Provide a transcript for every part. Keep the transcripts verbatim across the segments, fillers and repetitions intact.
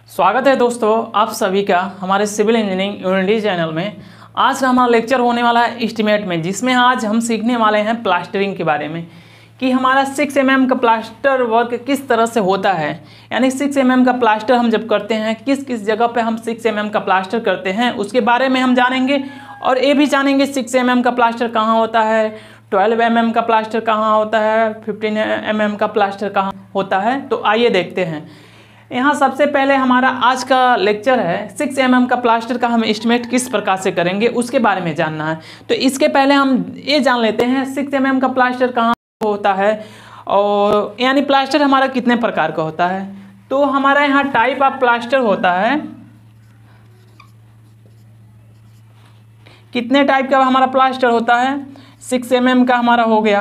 स्वागत है दोस्तों आप सभी का हमारे सिविल इंजीनियरिंग यूनिटी चैनल में। आज का हमारा लेक्चर होने वाला है एस्टीमेट में, जिसमें आज हम सीखने वाले हैं प्लास्टरिंग के बारे में कि हमारा सिक्स एम एम का प्लास्टर वर्क किस तरह से होता है। यानी सिक्स एम एम का प्लास्टर हम जब करते हैं किस किस जगह पे हम सिक्स एम एम का प्लास्टर करते हैं उसके बारे में हम जानेंगे, और ये भी जानेंगे सिक्स एम एम का प्लास्टर कहाँ होता है, ट्वेल्व एम एम का प्लास्टर कहाँ होता है, फिफ्टीन एम एम का प्लास्टर कहाँ होता है। तो आइए देखते हैं। यहाँ सबसे पहले हमारा आज का लेक्चर है सिक्स एम एम का प्लास्टर का हम एस्टिमेट किस प्रकार से करेंगे उसके बारे में जानना है। तो इसके पहले हम ये जान लेते हैं सिक्स एम एम का प्लास्टर कहाँ होता है, और यानी प्लास्टर हमारा कितने प्रकार का होता है। तो हमारा यहाँ टाइप ऑफ प्लास्टर होता है, कितने टाइप का हमारा प्लास्टर होता है। सिक्स एम एम का हमारा हो गया,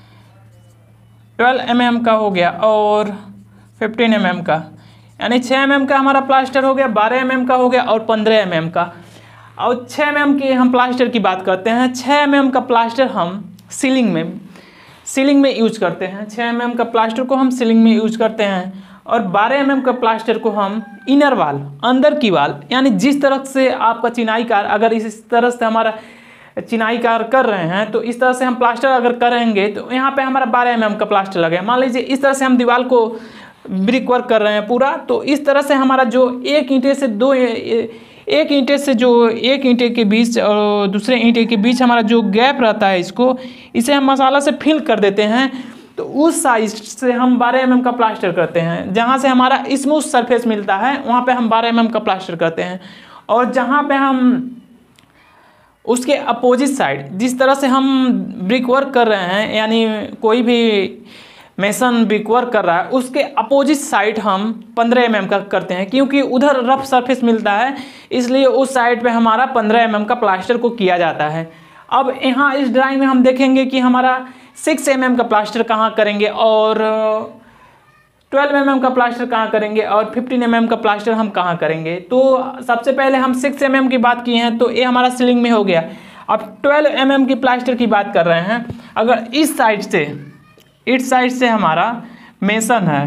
ट्वेल्व एम एम का हो गया और फिफ्टीन एम एम का, यानी छः एम एम का हमारा प्लास्टर हो गया, बारह एम एम का हो गया और पंद्रह एम एम का। और छः एम एम की हम प्लास्टर की बात करते हैं। छः एम एम का प्लास्टर हम सीलिंग में सीलिंग में यूज करते हैं। छः एम एम का प्लास्टर को हम सीलिंग में यूज करते हैं। और बारह एम एम का प्लास्टर को हम इनर वाल, अंदर की वाल, यानी जिस तरह से आपका चिनाई कार, अगर इस तरह से हमारा चिनाई कार कर रहे हैं तो इस तरह से हम प्लास्टर अगर करेंगे तो यहाँ पे हमारा बारह एम एम का प्लास्टर लगे। मान लीजिए इस तरह से हम दीवार को ब्रिक वर्क कर रहे हैं पूरा, तो इस तरह से हमारा जो एक ईंटे से दो एक ईंटे से जो एक ईंटे के बीच और दूसरे ईंटे के बीच हमारा जो गैप रहता है, इसको इसे हम मसाला से फिल कर देते हैं। तो उस साइज से हम बारह एम एम का प्लास्टर करते हैं। जहाँ से हमारा स्मूथ सरफेस मिलता है वहाँ पे हम बारह एम एम का प्लास्टर करते हैं। और जहाँ पे हम उसके अपोजिट साइड, जिस तरह से हम ब्रिक वर्क कर रहे हैं, यानी कोई भी मेसन ब्रिक वर्क कर रहा है, उसके अपोजिट साइड हम पंद्रह एम एम का करते हैं, क्योंकि उधर रफ सरफेस मिलता है, इसलिए उस साइड पे हमारा पंद्रह एम एम का प्लास्टर को किया जाता है। अब यहाँ इस ड्राइंग में हम देखेंगे कि हमारा सिक्स एम एम का प्लास्टर कहाँ करेंगे और ट्वेल्व एम एम का प्लास्टर कहाँ करेंगे और फिफ्टीन एम एम का प्लास्टर हम कहाँ करेंगे। तो सबसे पहले हम सिक्स एम एम की बात की हैं, तो ये हमारा सीलिंग में हो गया। अब ट्वेल्व एम एम की प्लास्टर की बात कर रहे हैं। अगर इस साइड से इस साइड से हमारा मेसन है,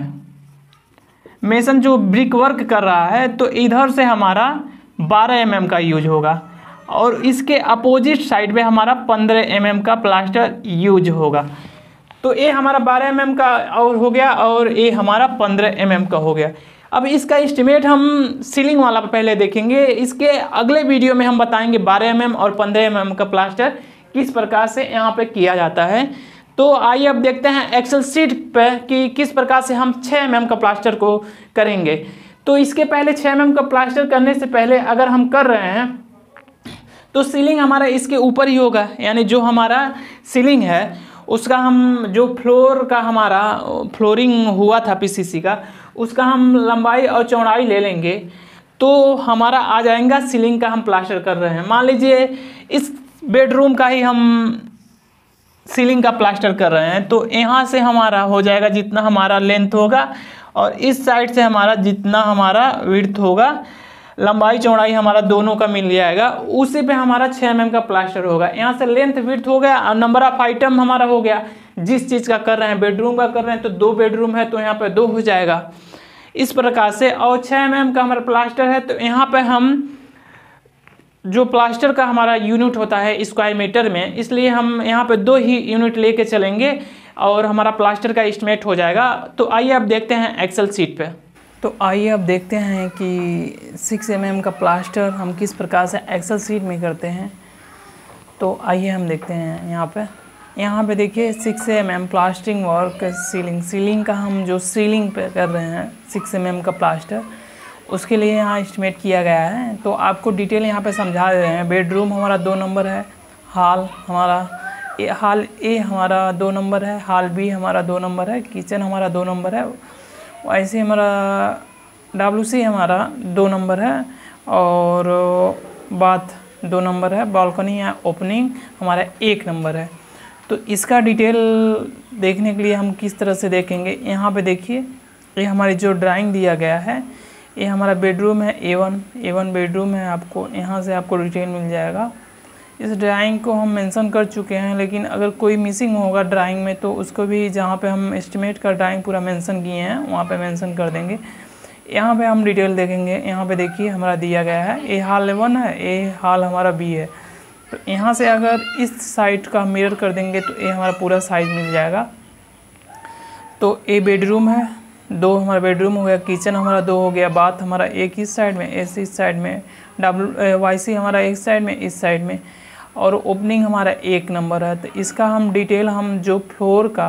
मेसन जो ब्रिक वर्क कर रहा है, तो इधर से हमारा बारह एम एम का यूज होगा और इसके अपोजिट साइड पे हमारा पंद्रह एम एम का प्लास्टर यूज होगा। तो ये हमारा बारह एम एम का और हो गया और ये हमारा पंद्रह एम एम का हो गया। अब इसका एस्टिमेट हम सीलिंग वाला पहले देखेंगे, इसके अगले वीडियो में हम बताएंगे बारह एम एम और पंद्रह एम एम का प्लास्टर किस प्रकार से यहाँ पे किया जाता है। तो आइए अब देखते हैं एक्सेल शीट पे कि किस प्रकार से हम छः एम एम का प्लास्टर को करेंगे। तो इसके पहले छः एम एम का प्लास्टर करने से पहले अगर हम कर रहे हैं तो सीलिंग हमारा इसके ऊपर ही होगा, यानी जो हमारा सीलिंग है उसका हम जो फ्लोर का हमारा फ्लोरिंग हुआ था पीसीसी का, उसका हम लंबाई और चौड़ाई ले लेंगे तो हमारा आ जाएगा सीलिंग का हम प्लास्टर कर रहे हैं। मान लीजिए इस बेडरूम का ही हम सीलिंग का प्लास्टर कर रहे हैं, तो यहाँ से हमारा हो जाएगा जितना हमारा लेंथ होगा और इस साइड से हमारा जितना हमारा विड्थ होगा, लंबाई चौड़ाई हमारा दोनों का मिल जाएगा, उसी पे हमारा छः एम एम का प्लास्टर होगा। यहाँ से लेंथ विड्थ हो गया और नंबर ऑफ आइटम हमारा हो गया। जिस चीज़ का कर रहे हैं, बेडरूम का कर रहे हैं तो दो बेडरूम है तो यहाँ पे दो हो जाएगा इस प्रकार से। और छः एम एम का हमारा प्लास्टर है तो यहाँ पे हम जो प्लास्टर का हमारा यूनिट होता है स्क्वायर मीटर में, इसलिए हम यहाँ पे दो ही यूनिट लेके चलेंगे और हमारा प्लास्टर का एस्टिमेट हो जाएगा। तो आइए अब देखते हैं एक्सेल शीट पे। तो आइए अब देखते हैं कि सिक्स एम एम का प्लास्टर हम किस प्रकार से एक्सेल शीट में करते हैं। तो आइए हम देखते हैं यहाँ पे यहाँ पे देखिए six M M plastering work ceiling ceiling का हम जो सीलिंग पे कर रहे हैं सिक्स एम एम का प्लास्टर, उसके लिए यहाँ एस्टिमेट किया गया है। तो आपको डिटेल यहाँ पे समझा दे रहे हैं। बेडरूम हमारा दो नंबर है, हॉल हमारा ए हॉल ए हमारा दो नंबर है, हॉल बी हमारा दो नंबर है, किचन हमारा दो नंबर है, ऐसे हमारा डब्ल्यू सी हमारा दो नंबर है और बाथ दो नंबर है, बालकनी या ओपनिंग हमारा एक नंबर है। तो इसका डिटेल देखने के लिए हम किस तरह से देखेंगे, यहाँ पे देखिए ये हमारी जो ड्राइंग दिया गया है, ये हमारा बेडरूम है A one A one bedroom है। आपको यहाँ से आपको डिटेल मिल जाएगा। इस ड्राइंग को हम मेंशन कर चुके हैं, लेकिन अगर कोई मिसिंग होगा ड्राइंग में तो उसको भी जहाँ पे हम एस्टिमेट का ड्राइंग पूरा मेंशन किए हैं वहाँ पे मेंशन कर देंगे। यहाँ पे हम डिटेल देखेंगे। यहाँ पे देखिए हमारा दिया गया है ए हॉल वन है, ए हॉल हमारा बी है। तो यहाँ से अगर इस साइड का मिरर कर देंगे तो ये हमारा पूरा साइज मिल जाएगा। तो ए बेडरूम है, दो हमारा बेडरूम हो गया, किचन हमारा दो हो गया, बाथ हमारा एक इस साइड में, एस इस साइड में, डब्ल्यू वाई सी हमारा एक साइड में, इस साइड में, और ओपनिंग हमारा एक नंबर है। तो इसका हम डिटेल हम जो फ्लोर का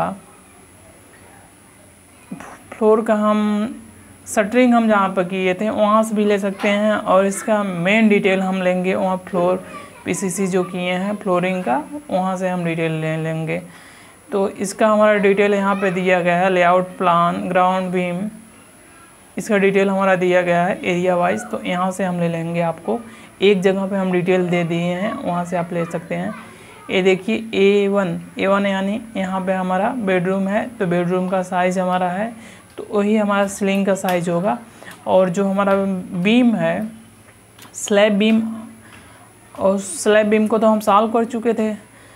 फ्लोर का हम शटरिंग हम जहाँ पर किए थे वहाँ से भी ले सकते हैं, और इसका मेन डिटेल हम लेंगे वहाँ फ्लोर पीसीसी जो किए हैं फ्लोरिंग का, वहाँ से हम डिटेल ले लेंगे। तो इसका हमारा डिटेल यहाँ पे दिया गया है, लेआउट प्लान, ग्राउंड बीम, इसका डिटेल हमारा दिया गया है एरिया वाइज। तो यहाँ से हम ले लेंगे, आपको एक जगह पे हम डिटेल दे दिए हैं, वहाँ से आप ले सकते हैं। ये देखिए ए वन, ए वन यानी यहाँ पे हमारा बेडरूम है, तो बेडरूम का साइज़ हमारा है, तो वही हमारा सीलिंग का साइज होगा। और जो हमारा बीम है स्लैब बीम, और स्लैब बीम को तो हम सॉल्व कर चुके थे,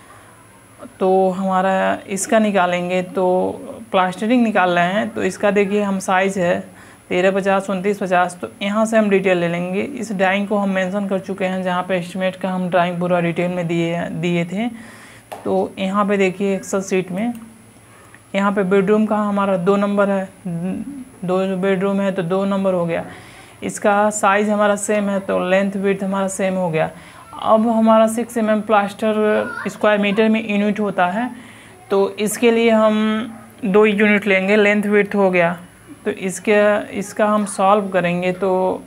तो हमारा इसका निकालेंगे। तो प्लास्टरिंग निकाल रहे हैं, तो इसका देखिए हम साइज़ है तेरह पचास उनतीस पचास। तो यहाँ से हम डिटेल ले लेंगे। इस ड्राइंग को हम मेंशन कर चुके हैं, जहाँ पे एस्टिमेट का हम ड्राइंग पूरा डिटेल में दिए दिए थे। तो यहाँ पे देखिए एक्सेल सीट में यहाँ पे बेडरूम का हमारा दो नंबर है, दो बेडरूम है तो दो नंबर हो गया। इसका साइज़ हमारा सेम है, तो लेंथ विड्थ हमारा सेम हो गया। अब हमारा six M M plaster square metre में यूनिट होता है, तो इसके लिए हम दो यूनिट लेंगे, लेंथ विड्थ हो गया। तो इसके इसका हम सॉल्व करेंगे, तो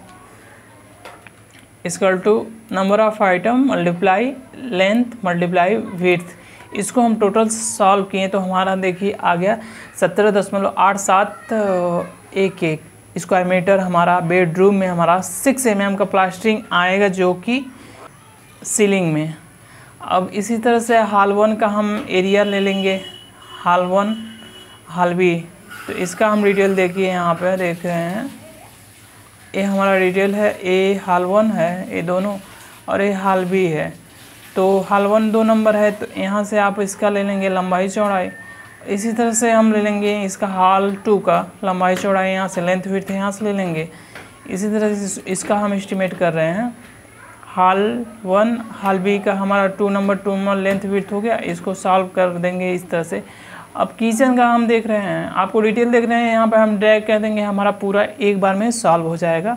equal to number of item multiply length multiply width. इसको हम टोटल सॉल्व किए तो हमारा देखिए आ गया सत्रह दशमलव आठ सात एक एक स्क्वायर मीटर हमारा बेडरूम में हमारा सिक्स एम एम का प्लास्टरिंग आएगा, जो कि सीलिंग में। अब इसी तरह से हॉल वन का हम एरिया ले लेंगे, हॉल वन हॉल बी। तो इसका हम डिटेल देखिए, यहाँ पे देख रहे हैं ये हमारा डिटेल है, ए हॉल वन है ये दोनों, और ये हॉल बी है। तो हॉल वन दो नंबर है, तो यहाँ से आप इसका ले लेंगे लंबाई चौड़ाई। इसी तरह से हम ले लेंगे इसका हॉल टू का लंबाई चौड़ाई, यहाँ से लेंथ विड्थ यहाँ से ले लेंगे। इसी तरह से इसका हम एस्टिमेट कर रहे हैं। हॉल वन हॉल बी का हमारा two number two number length width हो गया, इसको सॉल्व कर देंगे इस तरह से। अब किचन का हम देख रहे हैं, आपको डिटेल देख रहे हैं, यहाँ पर हम ड्रैग कर देंगे, हमारा पूरा एक बार में सॉल्व हो जाएगा।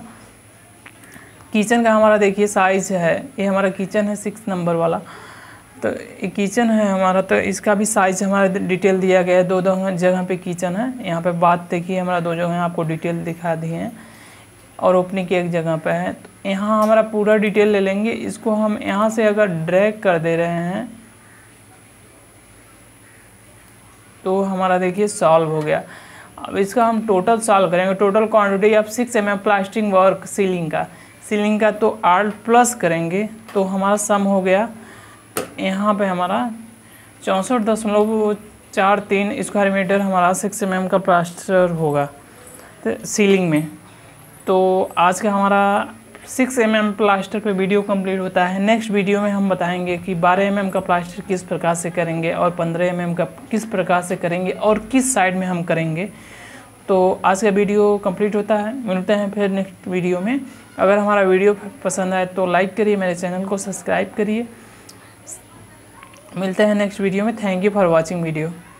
किचन का हमारा देखिए साइज़ है, ये हमारा किचन है सिक्स नंबर वाला, तो ये किचन है हमारा, तो इसका भी साइज़ हमारा डिटेल दिया गया है। दो दो जगह पे किचन है, यहाँ पे बात देखिए हमारा दो जगह आपको डिटेल दिखा दिए हैं, और ओपनिंग की एक जगह पे है। तो यहाँ हमारा पूरा डिटेल ले लेंगे। इसको हम यहाँ से अगर ड्रैग कर दे रहे हैं तो हमारा देखिए सॉल्व हो गया। अब इसका हम टोटल सॉल्व करेंगे, total quantity of six M M plastering work ceiling का सीलिंग का तो आठ प्लस करेंगे तो हमारा सम हो गया। तो यहाँ पे हमारा चौंसठ दशमलव चार तीन स्क्वायर मीटर हमारा सिक्स एम एम का प्लास्टर होगा तो सीलिंग में। तो आज का हमारा सिक्स एम एम प्लास्टर पे वीडियो कंप्लीट होता है। नेक्स्ट वीडियो में हम बताएंगे कि बारह एम एम का प्लास्टर किस प्रकार से करेंगे और पंद्रह एम एम का किस प्रकार से करेंगे और किस साइड में हम करेंगे। तो आज का वीडियो कंप्लीट होता है, मिलते हैं फिर नेक्स्ट वीडियो में। अगर हमारा वीडियो पसंद आए तो लाइक करिए, मेरे चैनल को सब्सक्राइब करिए। मिलते हैं नेक्स्ट वीडियो में। Thank you for watching video.